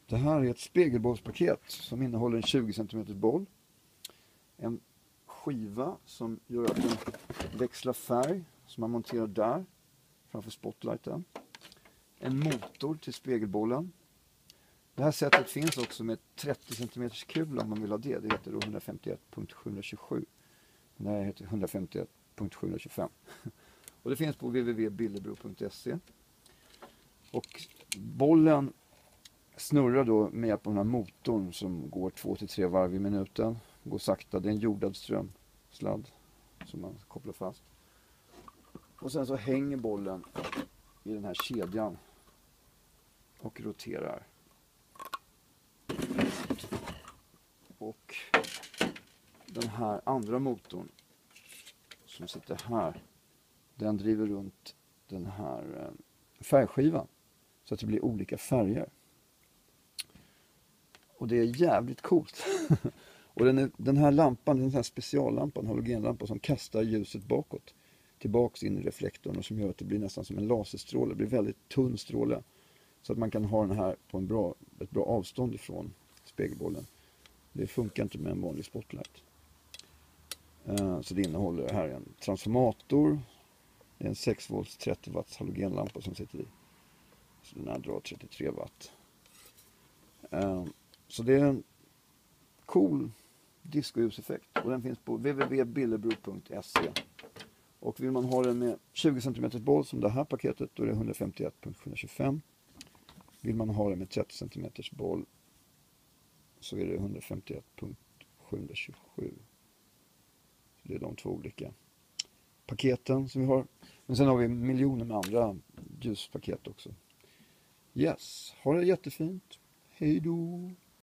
Det här är ett spegelbollspaket som innehåller en 20 cm boll. En skiva som gör att den växlar färg som man monterar där framför spotlighten. En motor till spegelbollen. Det här sättet finns också med 30 cm kula om man vill ha det. Det heter då 151.727. Det här heter 151.725. Och det finns på www.billebro.se. Och bollen snurrar då med hjälp av den här motorn som går 2-3 varv i minuten. Går sakta. Det är en jordad strömsladd som man kopplar fast. Och sen så hänger bollen i den här kedjan och roterar. Och den här andra motorn som sitter här, den driver runt den här färgskivan så att det blir olika färger. Och det är jävligt coolt. Och den här lampan, den här speciallampan, halogenlampan som kastar ljuset bakåt, tillbaks in i reflektorn och som gör att det blir nästan som en laserstråle. Det blir väldigt tunn stråle så att man kan ha den här på ett bra avstånd ifrån spegelbollen. Det funkar inte med en vanlig spotlight. Så det innehåller här en transformator, en 6 volts 30 watts halogenlampa som sitter i. Så den här drar 33 watt. Så det är en cool discoljuseffekt och den finns på www.billebro.se. Och vill man ha den med 20 cm boll som det här paketet, då är det 151.725. Vill man ha den med 30 cm boll så är det 151.727. Det är de två olika paketen som vi har. Men sen har vi miljoner med andra ljuspaket också. Yes, ha det jättefint. Hej då!